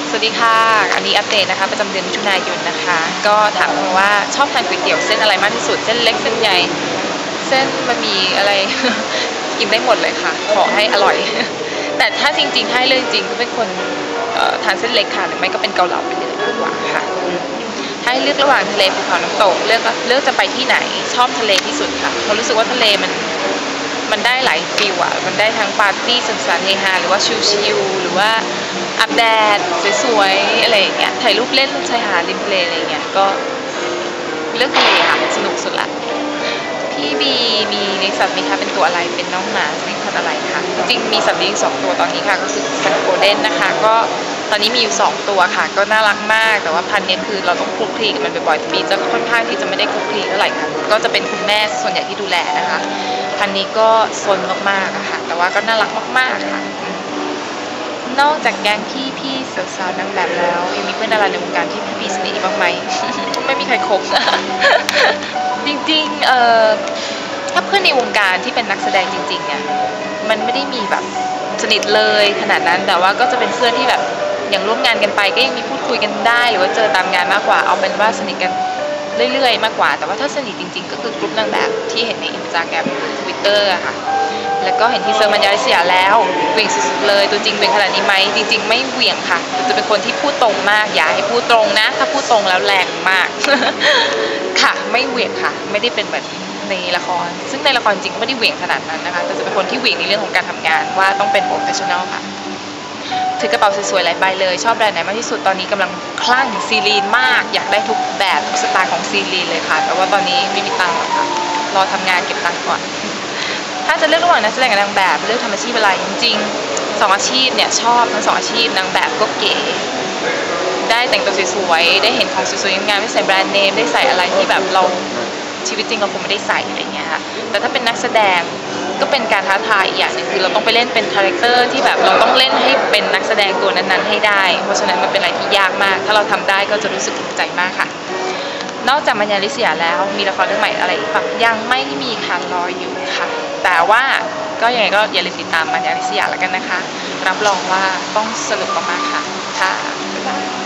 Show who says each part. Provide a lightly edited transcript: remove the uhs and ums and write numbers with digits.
Speaker 1: สวัสดีค่ะอันนี้อัปเดตนะคะประจำเดือนมิถุนายนนะคะก็ถามมาว่าชอบทานก๋วยเตี๋ยวเส้นอะไรมากที่สุดเส้นเล็กเส้นใหญ่เส้นบะหมี่อะไร กินได้หมดเลยค่ะขอให้อร่อย แต่ถ้าจริงๆให้เรื่องจริงก็เป็นคนทานเส้นเล็กค่ะหรือไม่ก็เป็นเกาเหลาไปเลยดีกว่าค่ะถ้าให้เลือกระหว่างทะเลภูเขาน้ำตกเลือกจะไปที่ไหนชอบทะเลที่สุดค่ะเพราะรู้สึกว่าทะเลมันได้หลายฟิลอะมันได้ทั้งปาร์ตี้สนุกสนานเฮฮาหรือว่าชิลๆหรือว่าอาบแดดสวยๆอะไรอย่างเงี้ยถ่ายรูปเล่นริมชายหาดริมทะเลอะไรเงี้ยก็เลือกทะเลค่ะสนุกสุดละพี่บีมีเลี้ยงสัตว์ไหมคะเป็นตัวอะไรเป็นน้องหมาเลี้ยงพันธุ์อะไรคะจริงๆมีสัตว์เลี้ยง2ตัวตอนนี้ค่ะก็คือสัตว์โกลเด้นนะคะก็ตอนนี้มีอยู่2ตัวค่ะก็น่ารักมากแต่ว่าพันธุ์นี้คือเราต้องคลุกคลีกับมันบ่อยๆบีจะค่อนข้างที่จะไม่ได้คลุกคลีเท่าไหร่ค่ะก็จะเป็นคุณแม่ส่วนใหญ่ที่ดูแลนะคะพันธุ์นี้ก็ซนมากๆอะค่ะแต่ว่าก็น่ารักมากๆค่ะนอกจากแก๊งพี่สาวๆนางแบบแล้วยังมีเพื่อนดาราในวงการที่พี่สนิทบ้างไหม ไม่มีใครคบ จริงๆถ้าเพื่อนในวงการที่เป็นนักแสดงจริงๆเนี่ยมันไม่ได้มีแบบสนิทเลยขนาดนั้นแต่ว่าก็จะเป็นเพื่อนที่แบบอย่างร่วมงานกันไปก็ยังมีพูดคุยกันได้หรือว่าเจอตามงานมากกว่าเอาเป็นว่าสนิทกันเรื่อยๆมากกว่าแต่ว่าถ้าสนิทจริงๆก็คือกลุ่มนางแบบที่เห็นในInstagram Twitter อะค่ะแล้วก็เห็นที่เซอร์มันยาริเซียแล้วเหวี่ยงสุดๆเลยตัวจริงเป็นขนาดนี้ไหมจริงๆไม่เหวี่ยงค่ะจะเป็นคนที่พูดตรงมากอย่าให้พูดตรงนะถ้าพูดตรงแล้วแรงมาก ค่ะไม่เหวี่ยงค่ะไม่ได้เป็นแบบในละครซึ่งในละครจริงก็ไม่ได้เหวี่ยงขนาดนั้นนะคะแต่จะเป็นคนที่เหวี่ยงในเรื่องของการทำงานว่าต้องเป็นโปรเฟชชั่นอลค่ะถือกระเป๋าสวยๆหลายใบเลยชอบแบรนด์ไหนมากที่สุดตอนนี้กำลังคลั่งซีรีนมากอยากได้ทุกแบบทุกสไตล์ของซีรีนเลยค่ะแต่ว่าตอนนี้ไม่มีตังค์หรอกค่ะรอทำงานเก็บตังค์ก่อนถ้าจะเลือกระหว่างนักแสดงกับนางแบบเลือกทำอาชีพอะไรจริงๆ2อาชีพเนี่ยชอบทั้ง2อาชีพนางแบบก็เก๋ได้แต่งตัวสวยๆได้เห็นของสวยๆงามๆได้ใส่แบรนด์เนมได้ใส่อะไรที่แบบเราชีวิตจริงเราคงไม่ได้ใส่อะไรเงี้ยค่ะแต่ถ้าเป็นนักแสดงก็เป็นการท้าทายอีกอย่างนึงคือเราต้องไปเล่นเป็นคาแรคเตอร์ที่แบบเราต้องเล่นให้เป็นนักแสดงตัวนั้นๆให้ได้เพราะฉะนั้นมันเป็นอะไรที่ยากมากถ้าเราทำได้ก็จะรู้สึกภูมิใจมากค่ะนอกจากมัญญาลิเซียแล้วมีละครเรื่องใหม่อะไรอีกปะยังไม่มีค่ะรออยู่ค่ะแต่ว่าก็ยังไงก็อย่าลืมติดตามมัญญาลิเซียแล้วกันนะคะรับรองว่าต้องสนุกมากๆค่ะค่ะ